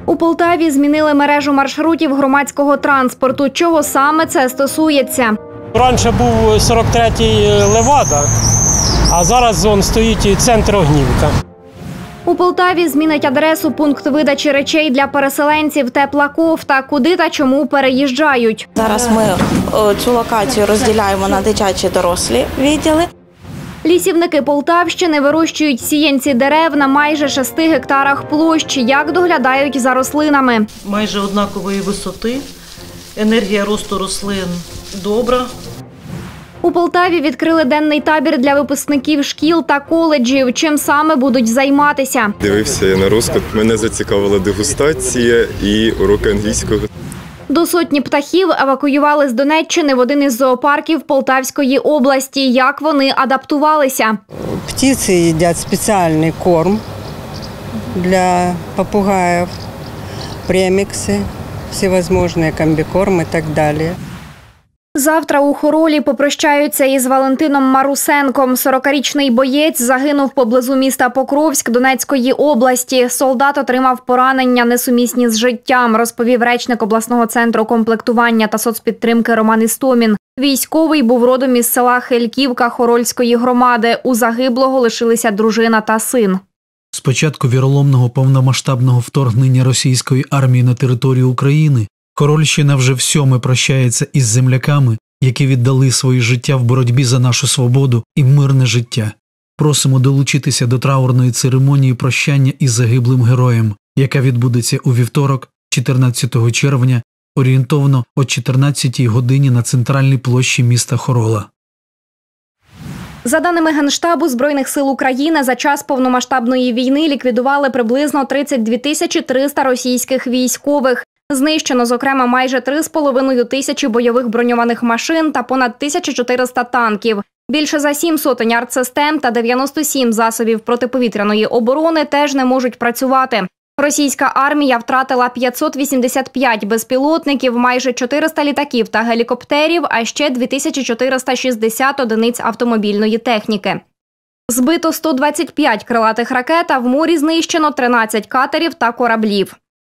У Полтаві змінили мережу маршрутів громадського транспорту. Чого саме це стосується? Раніше був 43-й Левада, а зараз стоїть центр Огнівка. У Полтаві змінить адресу пункт видачі речей для переселенців «Тепла кофта». Куди та чому переїжджають? Зараз ми цю локацію розділяємо на дитячі і дорослі відділи. Лісівники Полтавщини вирощують сіянці дерев на майже 6 гектарах площ. Як доглядають за рослинами? Майже однакової висоти, енергія росту рослин добра. У Полтаві відкрили денний табір для випускників шкіл та коледжів. Чим саме будуть займатися? Дивився я на розклад. Мене зацікавила дегустація і уроки англійського. До сотні птахів евакуювали з Донеччини в один із зоопарків Полтавської області. Як вони адаптувалися? Птиці їдять спеціальний корм для попугаїв, премікси, всевозможні комбікорм і так далі. Завтра у Хоролі попрощаються із Валентином Марусенком. 40-річний боєць загинув поблизу міста Покровськ Донецької області. Солдат отримав поранення, несумісні з життям, розповів речник обласного центру комплектування та соцпідтримки Роман Істомін. Військовий був родом із села Хельківка Хорольської громади. У загиблого лишилися дружина та син. З початку віроломного повномасштабного вторгнення російської армії на територію України Хорольщина вже всьоме прощається із земляками, які віддали своє життя в боротьбі за нашу свободу і мирне життя. Просимо долучитися до траурної церемонії прощання із загиблим героєм, яка відбудеться у вівторок, 14 червня, орієнтовно о 14-й годині на центральній площі міста Хорола. За даними Генштабу Збройних сил України, за час повномасштабної війни ліквідували приблизно 32 300 російських військових. Знищено, зокрема, майже 3,5 тисячі бойових броньованих машин та понад 1400 танків. Більше за 7 сотень артсистем та 97 засобів протиповітряної оборони теж не можуть працювати. Російська армія втратила 585 безпілотників, майже 400 літаків та гелікоптерів, а ще 2460 одиниць автомобільної техніки. Збито 125 крилатих ракет, а в морі знищено 13 катерів та кораблів.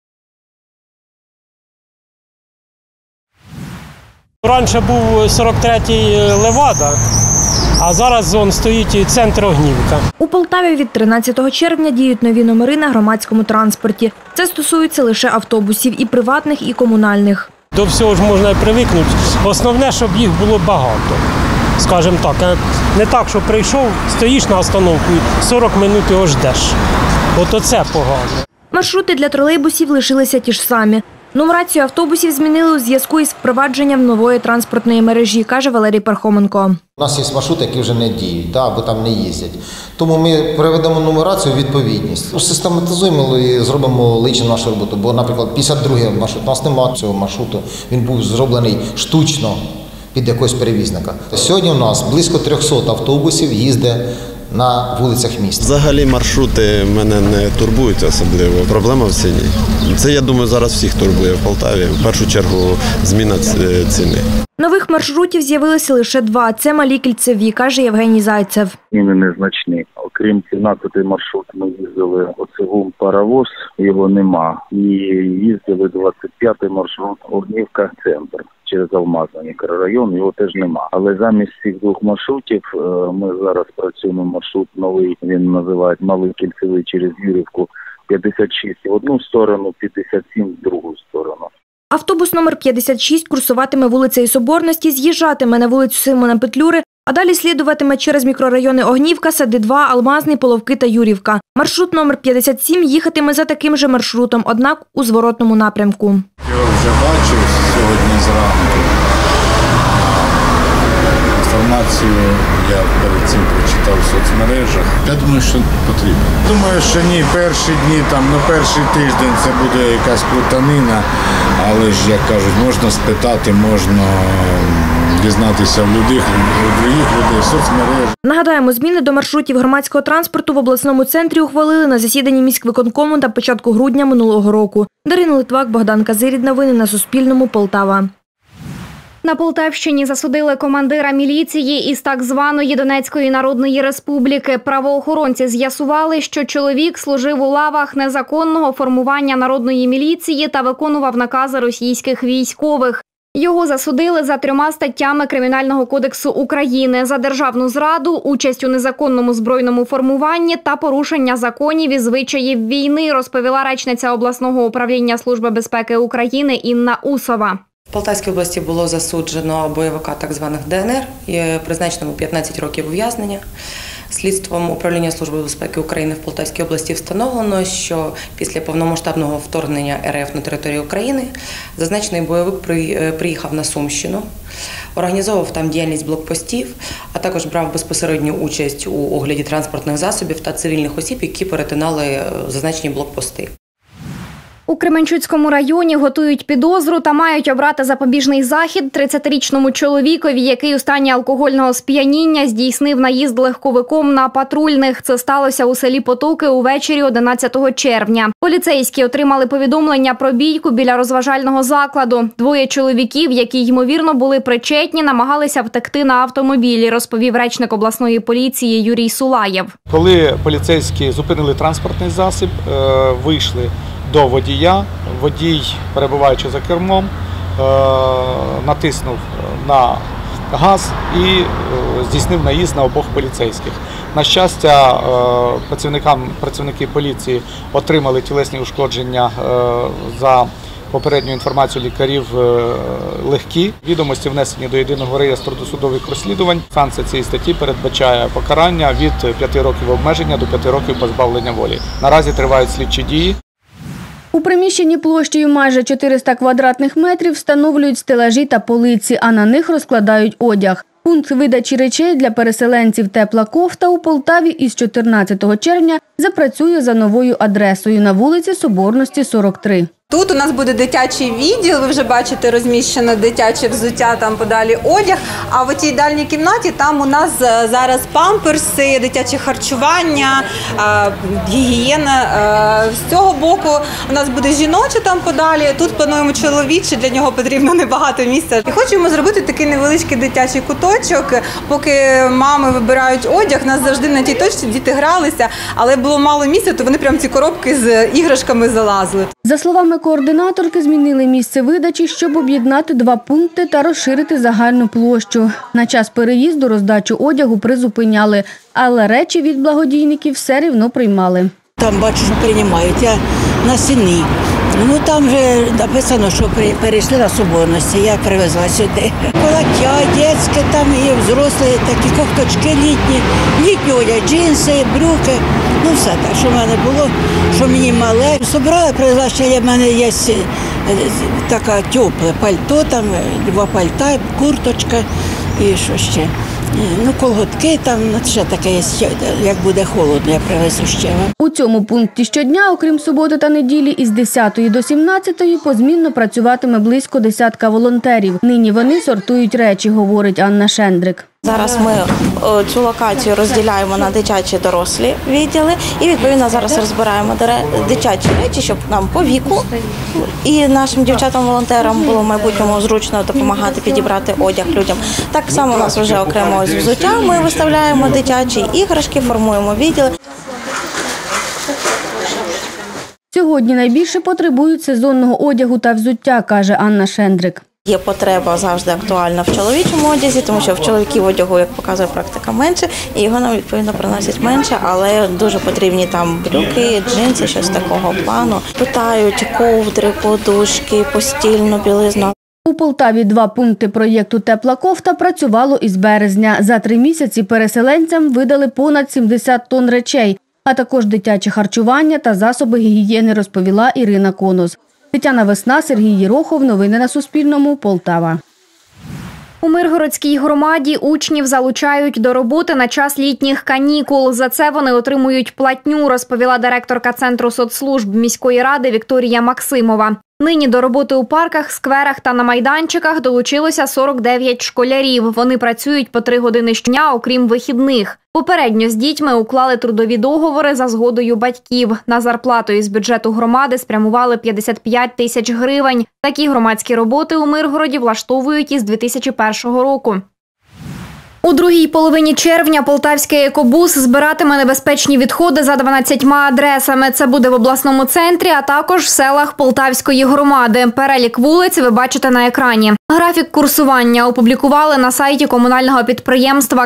Раніше був 43-й Левада, а зараз стоїть центр Огнівка. У Полтаві від 13 червня діють нові номери на громадському транспорті. Це стосується лише автобусів і приватних, і комунальних. До всього ж можна і привикнути. Основне, щоб їх було багато. Скажімо так, не так, що прийшов, стоїш на остановку і 40 минут його ждеш. От оце погано. Маршрути для тролейбусів лишилися ті ж самі. Нумерацію автобусів змінили у зв'язку із впровадженням нової транспортної мережі, каже Валерій Пархоменко. У нас є маршрути, які вже не діють, або там не їздять. Тому ми приведемо нумерацію у відповідність. Систематизуємо і зробимо лично нашу роботу. Бо, наприклад, 52-й маршрут, у нас немає цього маршруту, він був зроблений штучно під якогось перевізника. Сьогодні у нас близько 300 автобусів їздить на вулицях міста. Взагалі маршрути мене не турбують особливо. Проблема в ціні. Це, я думаю, зараз всіх турбує в Полтаві. В першу чергу зміна ціни. Нових маршрутів з'явилося лише 2. Це малі кільцеві, каже Євгеній Зайцев. Зміни незначні. Окрім 17-й маршрут, ми їздили оцегум паровоз, його нема. І їздили 25-й маршрут Огнівка-центр. Через Алмазний мікрорайон, його теж нема. Але замість цих 2 маршрутів ми зараз працюємо маршрут новий, він називають Малий кільцевий через Юрівку, 56 в одну сторону, 57 в другу сторону. Автобус номер 56 курсуватиме вулицею Соборності, з'їжджатиме на вулицю Симона Петлюри, а далі слідуватиме через мікрорайони Огнівка, Сади-2, Алмазний, Половки та Юрівка. Маршрут номер 57 їхатиме за таким же маршрутом, однак у зворотному напрямку. Я вже бачив сьогодні зранку. Інформацію я перед цим прочитав в соцмережах. Я думаю, що потрібно. Думаю, що ні, перші дні, перший тиждень це буде якась плутанина, але ж, як кажуть, можна спитати, можна дізнатися в других людей, в соцмережах. Нагадаємо, зміни до маршрутів громадського транспорту в обласному центрі ухвалили на засіданні міськвиконкому на початку грудня минулого року. Дарина Литвак, Богдан Казирід. Новини на Суспільному. Полтава. На Полтавщині засудили командира міліції із так званої Донецької Народної Республіки. Правоохоронці з'ясували, що чоловік служив у лавах незаконного формування народної міліції та виконував накази російських військових. Його засудили за 3 статтями Кримінального кодексу України – за державну зраду, участь у незаконному збройному формуванні та порушення законів і звичаїв війни, розповіла речниця обласного управління Служби безпеки України Інна Усова. В Полтавській області було засуджено бойовика так званих ДНР, призначеному 15 років ув'язнення. Слідством управління Служби безпеки України в Полтавській області встановлено, що після повномасштабного вторгнення РФ на територію України зазначений бойовик приїхав на Сумщину, організовував там діяльність блокпостів, а також брав безпосередню участь у огляді транспортних засобів та цивільних осіб, які перетинали зазначені блокпости. У Кременчуцькому районі готують підозру та мають обрати запобіжний захід 30-річному чоловікові, який у стані алкогольного сп'яніння здійснив наїзд легковиком на патрульних. Це сталося у селі Потоки увечері 11 червня. Поліцейські отримали повідомлення про бійку біля розважального закладу. 2 чоловіків, які, ймовірно, були причетні, намагалися втекти на автомобілі, розповів речник обласної поліції Юрій Сулаєв. Коли поліцейські зупинили транспортний засіб, вийшли до водія. Водій, перебуваючи за кермом, натиснув на газ і здійснив наїзд на обох поліцейських. На щастя, працівники поліції отримали тілесні ушкодження за попередньою інформацією лікарів легкі. Відомості внесені до єдиного реєстру досудових розслідувань. Санкція цієї статті передбачає покарання від 5 років обмеження до 5 років позбавлення волі. Наразі тривають слідчі дії. У приміщенні площею майже 400 квадратних метрів встановлюють стелажі та полиці, а на них розкладають одяг. Пункт видачі речей для переселенців «Тепла кофта» у Полтаві із 14 червня запрацює за новою адресою на вулиці Соборності, 43. Тут у нас буде дитячий відділ, ви вже бачите, розміщено дитяче взуття, там подалі одяг. А в тій дальній кімнаті там у нас зараз памперси, дитяче харчування, гігієна. З цього боку у нас буде жіноче там подалі, тут плануємо чоловіче, для нього потрібно небагато місця. І хочемо зробити такий невеличкий дитячий куточок, поки мами вибирають одяг, у нас завжди на тій точці діти гралися, але було мало місця, то вони прямо ці коробки з іграшками залазили. За словами координаторки, змінили місце видачі, щоб об'єднати 2 пункти та розширити загальну площу. На час переїзду роздачу одягу призупиняли, але речі від благодійників все рівно приймали. Там, бачу, що приймають, я на Сіні. Ну, там вже написано, що перейшли на Соборності, я привезла сюди. Плаття, дитяче, там і взрослі, такі кофточки літні одяг, джинси, брюки. Ну, все так, що в мене було, що мені мале. Собрала, привезла, ще в мене є таке тепле пальто, там 2 пальта, курточка і що ще. Ну, колготки там, ще таке є, як буде холодно, я привезу ще. У цьому пункті щодня, окрім суботи та неділі, із 10 до 17 позмінно працюватиме близько 10 волонтерів. Нині вони сортують речі, говорить Анна Шендрик. Зараз ми цю локацію розділяємо на дитячі дорослі відділи і, відповідно, зараз розбираємо дитячі речі, щоб нам по віку і нашим дівчатам-волонтерам було в майбутньому зручно допомагати підібрати одяг людям. Так само у нас вже окремо з взуття ми виставляємо дитячі іграшки, формуємо відділи. Сьогодні найбільше потребують сезонного одягу та взуття, каже Анна Шендрик. Є потреба завжди актуальна в чоловічому одязі, тому що в чоловіків одягу, як показує практика, менше, і його нам, відповідно, приносять менше, але дуже потрібні там брюки, джинси, щось такого плану. Питають ковдри, подушки, постільну білизну. У Полтаві 2 пункти проєкту «Тепла кофта» працювало із березня. За 3 місяці переселенцям видали понад 70 тонн речей, а також дитяче харчування та засоби гігієни, розповіла Ірина Конос. Тетяна Весна, Сергій Єрохов. Новини на Суспільному. Полтава. У Миргородській громаді учнів залучають до роботи на час літніх канікул. За це вони отримують платню, розповіла директорка Центру соцслужб міської ради Вікторія Максимова. Нині до роботи у парках, скверах та на майданчиках долучилося 49 школярів. Вони працюють по 3 години щодня, окрім вихідних. Попередньо з дітьми уклали трудові договори за згодою батьків. На зарплату із бюджету громади спрямували 55 тисяч гривень. Такі громадські роботи у Миргороді влаштовують із 2001 року. У другій половині червня полтавський екобус збиратиме небезпечні відходи за 12 адресами. Це буде в обласному центрі, а також в селах Полтавської громади. Перелік вулиць ви бачите на екрані. Графік курсування опублікували на сайті комунального підприємства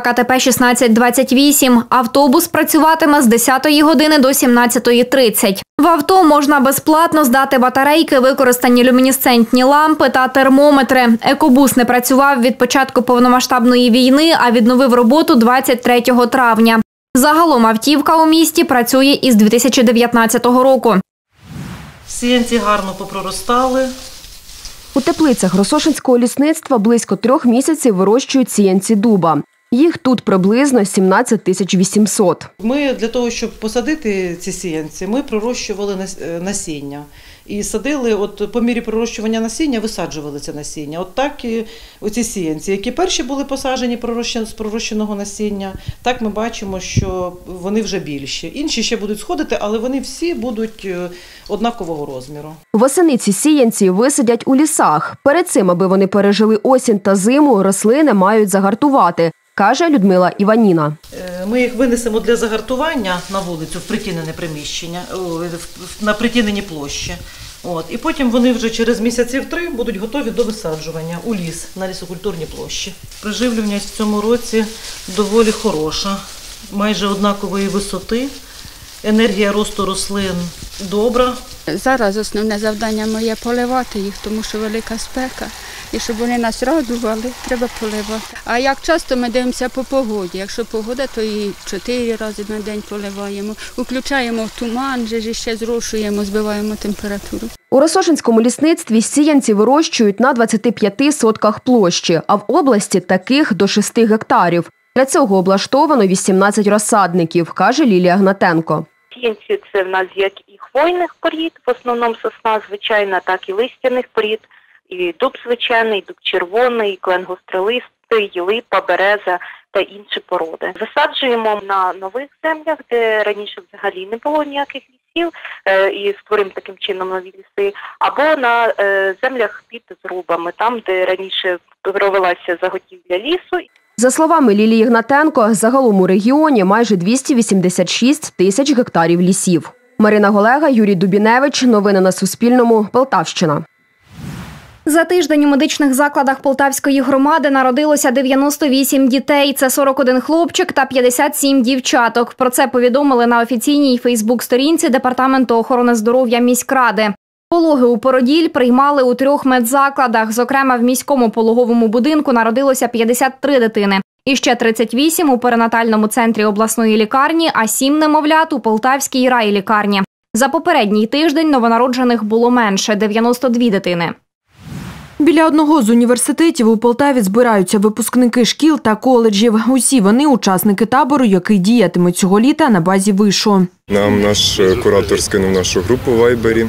КТП-1628. Автобус працюватиме з 10 години до 17:30. В авто можна безплатно здати батарейки, використані люмінесцентні лампи та термометри. Екобус не працював від початку повномасштабної війни, а відновив роботу 23 травня. Загалом автівка у місті працює із 2019 року. Сіянці гарно попроростали. У теплицях Росошинського лісництва близько 3 місяців вирощують сіянці дуба. Їх тут приблизно 17 800. Ми для того, щоб посадити ці сіянці, ми пророщували насіння. І садили, по мірі пророщування насіння, висаджували це насіння. От так і оці сіянці, які перші були посаджені з пророщеного насіння, так ми бачимо, що вони вже більші. Інші ще будуть сходити, але вони всі будуть однакового розміру. Восени ці сіянці висадять у лісах. Перед цим, аби вони пережили осінь та зиму, рослини мають загартувати, каже Людмила Іваніна. Ми їх винесемо для загартування на вулицю, в притінене приміщення, на притінені площі. І потім вони вже через місяців 3 будуть готові до висаджування у ліс, на лісокультурні площі. Приживлюваність в цьому році доволі хороша, майже однакової висоти. Енергія росту рослин добра. Зараз основне завдання моє – поливати їх, тому що велика спека. І щоб вони нас радували, треба поливати. А як часто ми дивимося по погоді. Якщо погода, то і 4 рази на день поливаємо. Включаємо туман, ще зрошуємо, збиваємо температуру. У Росошинському лісництві сіянці вирощують на 25 сотках площі, а в області таких до 6 гектарів. Для цього облаштовано 18 розсадників, каже Лілія Гнатенко. Сіянці – це в нас як і хвойних порід, в основному сосна звичайна, так і листяних порід. І дуб звичайний, дуб червоний, клен гостролистий, липа, береза та інші породи. Висаджуємо на нових землях, де раніше взагалі не було ніяких лісів, і створюємо таким чином нові ліси, або на землях під зрубами, там, де раніше провелася заготівля лісу. За словами Лілії Гнатенко, загалом у регіоні майже 286 тисяч гектарів лісів. Марина Голега, Юрій Дубіневич. Новини на Суспільному. Полтавщина. За тиждень у медичних закладах Полтавської громади народилося 98 дітей. Це 41 хлопчик та 57 дівчаток. Про це повідомили на офіційній фейсбук-сторінці Департаменту охорони здоров'я міськради. Пологи у породіль приймали у 3 медзакладах. Зокрема, в міському пологовому будинку народилося 53 дитини. І ще 38 у перинатальному центрі обласної лікарні, а 7 немовлят у Полтавській райлікарні. За попередній тиждень новонароджених було менше – 92 дитини. Біля одного з університетів у Полтаві збираються випускники шкіл та коледжів. Усі вони – учасники табору, який діятиме цього літа на базі вишу. Нам наш куратор скинув нашу групу в Вайбері.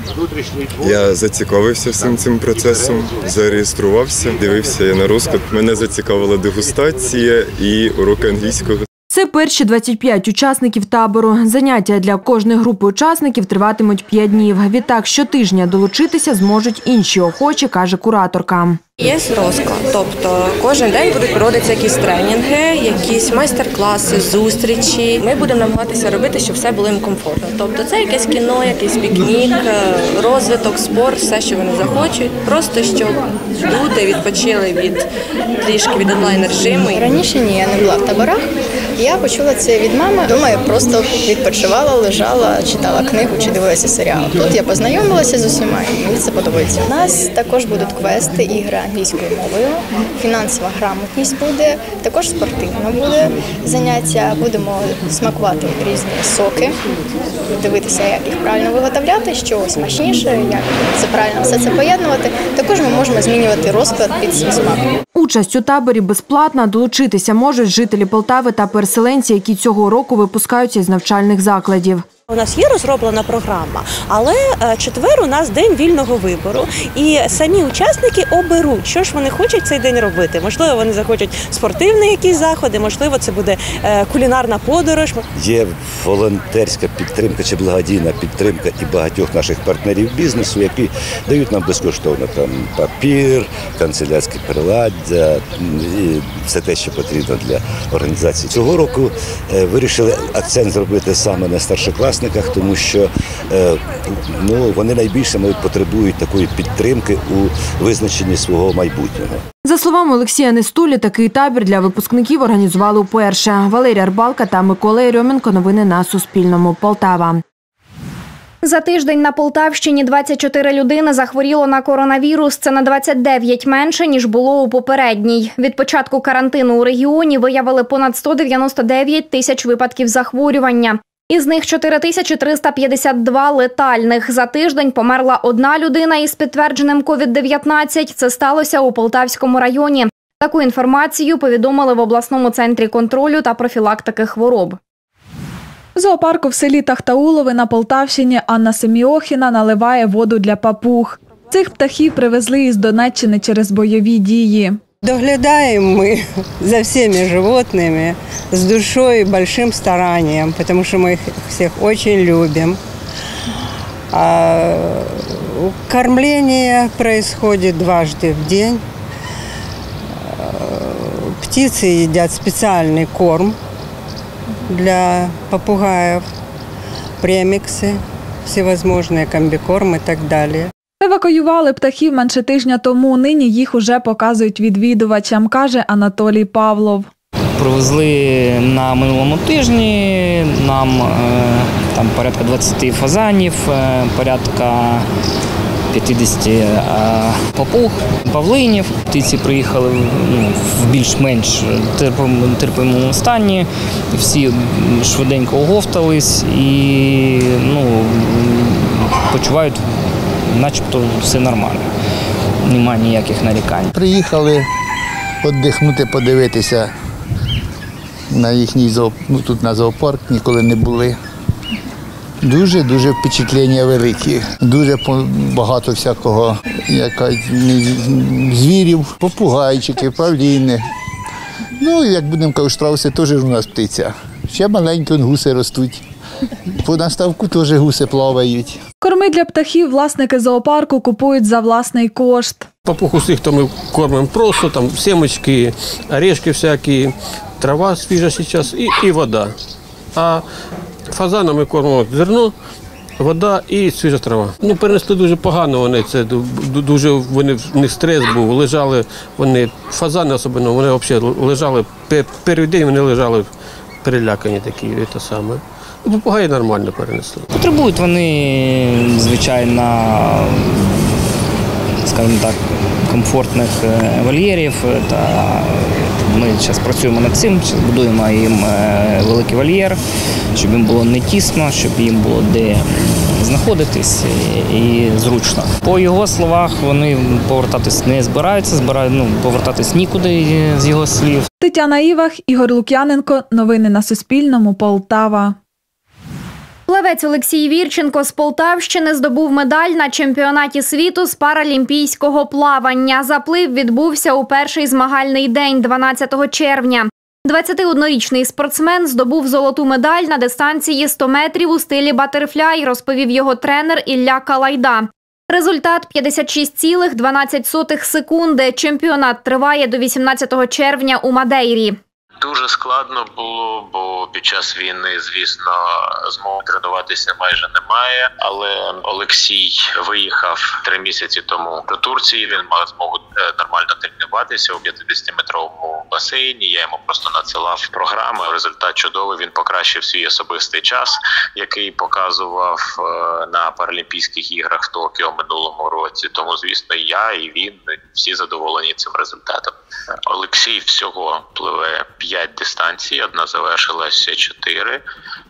Я зацікавився всім цим процесом, зареєструвався, дивився я на розклад. Мене зацікавила дегустація і уроки англійського. Це перші 25 учасників табору. Заняття для кожної групи учасників триватимуть 5 днів. Відтак щотижня долучитися зможуть інші охочі, каже кураторка. Є розклад, тобто кожен день будуть проводитися якісь тренінги, якісь майстер-класи, зустрічі. Ми будемо намагатися робити, щоб все було їм комфортно. Тобто це якесь кіно, якийсь пікнік, розвиток, спорт, все, що вони захочуть. Просто щоб люди відпочили трішки від онлайн-режиму. Раніше ні, я не була в таборах. Я почула це від мами. Думаю, просто відпочивала, лежала, читала книгу чи дивилася серіал. Тут я познайомилася з усіма і мені це подобається. У нас також будуть квести, ігри англійською мовою, фінансова грамотність буде, також спортивно буде заняття. Будемо смакувати різні соки, дивитися, як їх правильно виготовляти, що смачніше, як це правильно все це поєднувати. Також ми можемо змінювати розклад під свій смак. Участь у таборі безплатна, долучитися можуть жителі Полтави та переселенці, які цього року випускаються із навчальних закладів. У нас є розроблена програма, але четвер у нас день вільного вибору. І самі учасники оберуть, що ж вони хочуть цей день робити. Можливо, вони захочуть спортивні якісь заходи, можливо, це буде кулінарна подорож. Є волонтерська підтримка чи благодійна підтримка і багатьох наших партнерів бізнесу, які дають нам безкоштовно там папір, канцелярські приладдя і все те, що потрібно для організації. Цього року вирішили акцент зробити саме на старшокласниках, тому що вони найбільше потребують такої підтримки у визначенні свого майбутнього. За словами Олексія Нестулі, такий табір для випускників організували вперше. Валерія Рибалка та Микола Єрьомінко. Новини на Суспільному. Полтава. За тиждень на Полтавщині 24 людини захворіло на коронавірус. Це на 29 менше, ніж було у попередній. Від початку карантину у регіоні виявили понад 199 тисяч випадків захворювання. Із них 4352 летальних. За тиждень померла одна людина із підтвердженим COVID-19. Це сталося у Полтавському районі. Таку інформацію повідомили в обласному центрі контролю та профілактики хвороб. В зоопарку в селі Тахтаулове на Полтавщині Анна Семіохіна наливає воду для папуг. Цих птахів привезли із Донеччини через бойові дії. Доглядаем мы за всеми животными с душой и большим старанием, потому что мы их всех очень любим. Кормление происходит дважды в день. Птицы едят специальный корм для попугаев, премиксы, всевозможные комбикорм и так далее. Евакуювали птахів менше тижня тому. Нині їх уже показують відвідувачам, каже Анатолій Павлов. Привезли на минулому тижні нам там порядка 20 фазанів, порядка 50 папуг, павлинів. Птиці приїхали в більш-менш терпимому стані, всі швиденько оговтались і почувають, начебто все нормально, немає ніяких нарікань. Приїхали віддихнути, подивитися на їхній тут на зоопарк, ніколи не були. Дуже впечатлення великі, дуже багато всякого звірів, попугайчики, павліни. Як будемо казати, страуси теж у нас птиця. Ще маленькі гуси ростуть. По наставку теж гуси плавають. Корми для птахів власники зоопарку купують за власний кошт. Папуг усіх то ми кормимо просто, там семечки, орешки всякі, трава свіжа зараз і вода. А фазана ми кормимо зерно, вода і свіжа трава. Перенесли дуже погано вони, це дуже в них стрес був, лежали вони, фазани особливо, вони взагалі лежали, перший день вони лежали перелякані такі, це саме. Попугаї нормально перенесли. Потребують вони, звичайно, скажімо так, комфортних вольєрів. Ми зараз працюємо над цим, будуємо їм великий вольєр, щоб їм було не тісно, щоб їм було де знаходитись і зручно. По його словах, вони повертатись не збираються, повертатись нікуди з його слів. Тетяна Івах, Ігор Лук'яненко. Новини на Суспільному. Полтава. Плавець Олексій Вірченко з Полтавщини здобув медаль на чемпіонаті світу з паралімпійського плавання. Заплив відбувся у перший змагальний день 12 червня. 21-річний спортсмен здобув золоту медаль на дистанції 100 метрів у стилі батерфляй, розповів його тренер Ілля Калайда. Результат – 56,12 секунди. Чемпіонат триває до 18 червня у Мадейрі. Дуже складно було, бо під час війни, звісно, змоги тренуватися майже немає. Але Олексій виїхав 3 місяці тому до Турції, він мав змогу нормально тренуватися у 50-метровому басейні. Я йому просто надсилав програми. Результат чудовий, він покращив свій особистий час, який показував на Паралімпійських іграх в Токіо минулому році. Тому, звісно, я і він всі задоволені цим результатом. Олексій всього пливе 5 дистанцій, одна завершилася 4,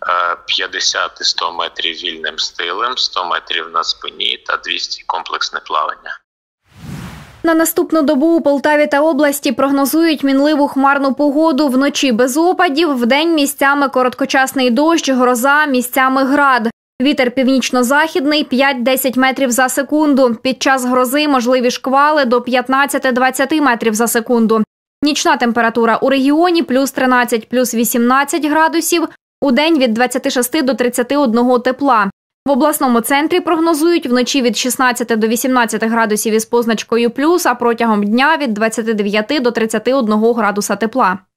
50 і 100 метрів вільним стилем, 100 метрів на спині та 200 комплексне плавання. На наступну добу у Полтаві та області прогнозують мінливу хмарну погоду. Вночі без опадів, вдень місцями короткочасний дощ, гроза, місцями град. Вітер північно-західний 5-10 метрів за секунду. Під час грози можливі шквали до 15-20 метрів за секунду. Нічна температура у регіоні плюс 13, плюс 18 градусів. Удень від 26 до 31 тепла. В обласному центрі прогнозують вночі від 16 до 18 градусів із позначкою плюс, а протягом дня від 29 до 31 градуса тепла.